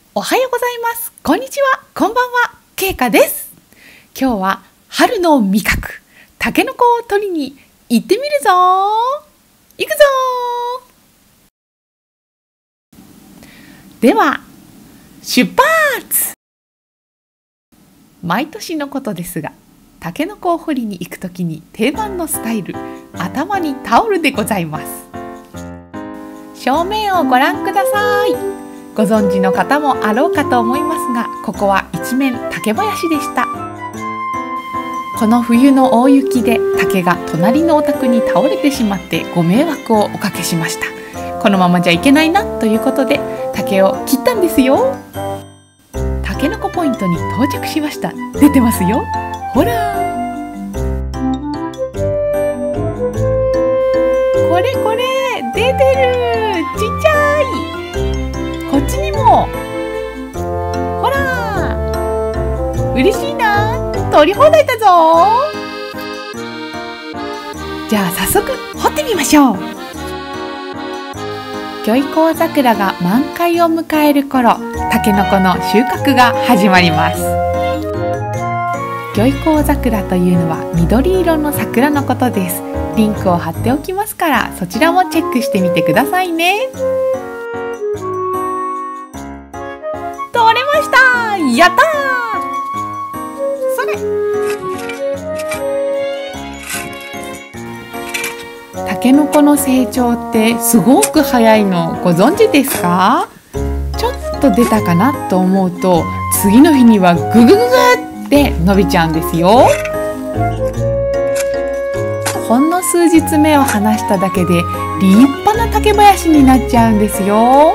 おはようございます。こんにちは。こんばんは。けいかです。今日は春の味覚、たけのこを取りに行ってみるぞ。行くぞ。では、出発。毎年のことですが、たけのこを掘りに行くときに定番のスタイル、頭にタオルでございます。正面をご覧ください。ご存知の方もあろうかと思いますが、ここは一面竹林でした。この冬の大雪で竹が隣のお宅に倒れてしまってご迷惑をおかけしました。このままじゃいけないなということで竹を切ったんですよ。たけのこポイントに到着しました。出てますよ。ほら、これこれ、出てる。ちっちゃい。こっちにも。ほら、嬉しいな。取り放題だぞ。じゃあ早速掘ってみましょう。漁意香桜が満開を迎える頃、たけのこの収穫が始まります。漁意香桜というのは緑色の桜のことです。リンクを貼っておきますから、そちらもチェックしてみてくださいね。取れました。やったー。それ。たけのこの成長ってすごく早いのご存知ですか？ちょっと出たかなと思うと、次の日にはググググって伸びちゃうんですよ。ほんの数日目を離しただけで立派な竹林になっちゃうんですよ。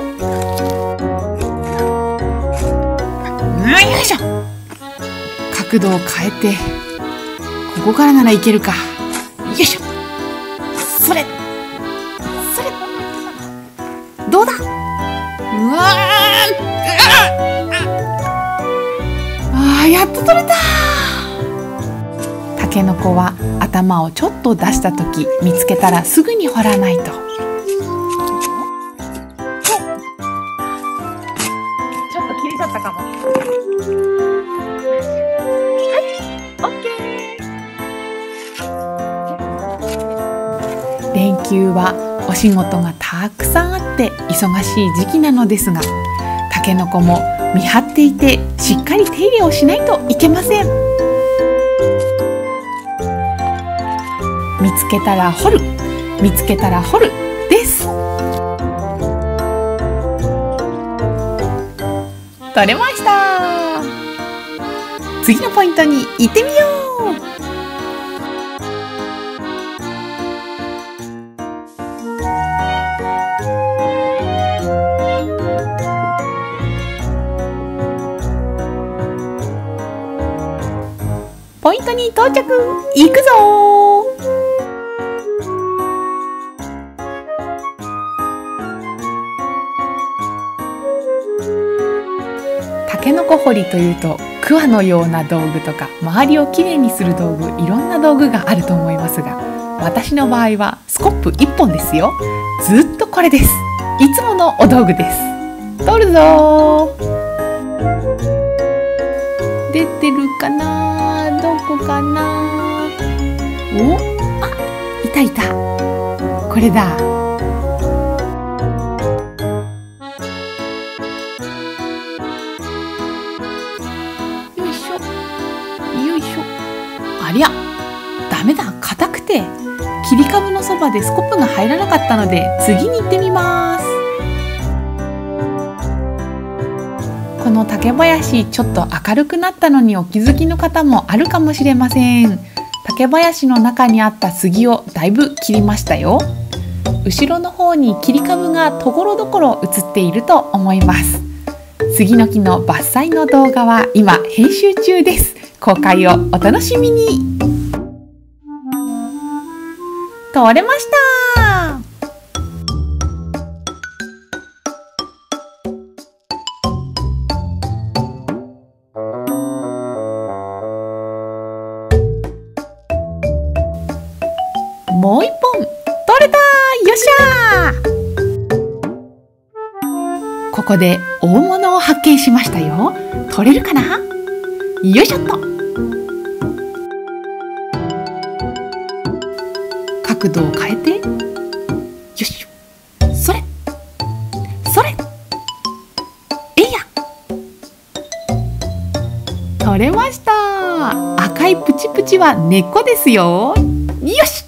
よいしょ。角度を変えて、ここからならいけるか。よいしょ。それそれ。どうだ。うわあ、やっと取れた。たけのこは頭をちょっと出したとき、見つけたらすぐに掘らないと。ちょっと切れちゃったかも。はい、オッケー。連休はお仕事がたくさんあって忙しい時期なのですが、たけのこも見張っていてしっかり手入れをしないといけません。見つけたら掘る、見つけたら掘るです。取れました。次のポイントに行ってみよう。ポイントに到着。行くぞ。たけのこ掘りというと、クワのような道具とか周りをきれいにする道具、いろんな道具があると思いますが、私の場合はスコップ1本ですよ。ずっとこれです。いつものお道具です。取るぞ。出てるかな。どこかな。お、あ、いたいた。これだ。よいしょよいしょ。ありゃ、ダメだ、硬くて切り株のそばでスコップが入らなかったので、次に行ってみます。この竹林、ちょっと明るくなったのにお気づきの方もあるかもしれません。竹林の中にあった杉をだいぶ切りましたよ。後ろの方に切り株がところどころ映っていると思います。杉の木の伐採の動画は今編集中です。公開をお楽しみに。取れました。もう一本取れた。よっしゃー。 ここで大物を発見しましたよ。取れるかな？よいしょっと。角度を変えて、よし、それそれ、えいや、取れました。赤いプチプチは根っこですよ。よし。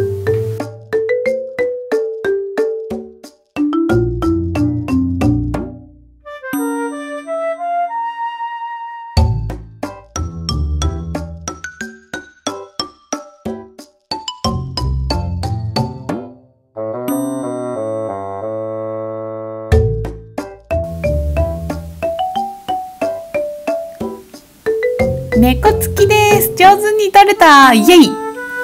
根っこ付きです。上手に取れた。イエイ。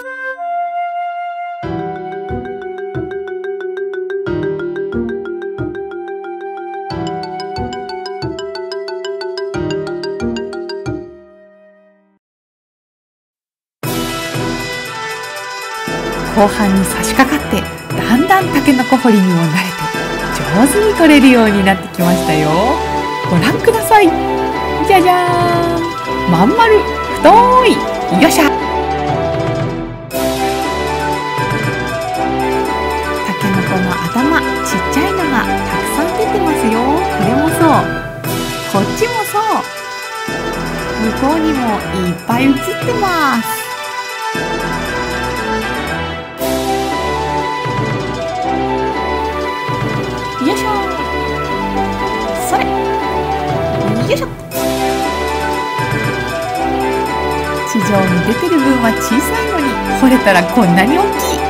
後半に差し掛かってだんだんタケノコ掘りにも慣れて上手に取れるようになってきましたよ。ご覧ください。じゃじゃーん、まん丸太い。よっしゃ。タケノコの頭ちっちゃいのがたくさん出てますよ。これもそう、こっちもそう、向こうにもいっぱい映ってます。よいしょ、それ、よいしょ。地上に出てる分は小さいのに掘れたらこんなに大きい。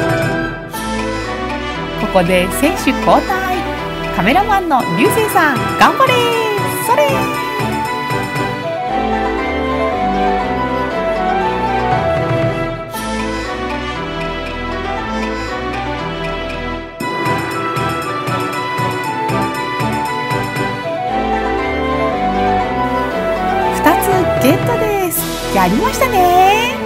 ここで選手交代。カメラマンの流星さん頑張れ。それ。2つゲットです。やりましたね。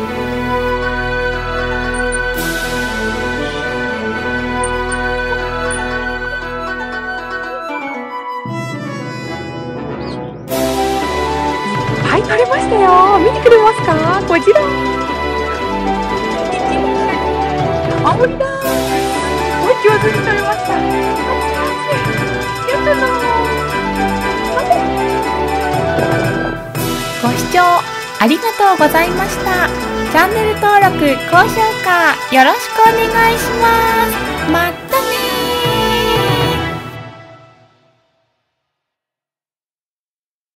はい、取れましたよ。見てくれますか？こちら。青森だ。おい、上手に取れました。やったな。ご視聴ありがとうございました。チャンネル登録、高評価よろしくお願いします。またね。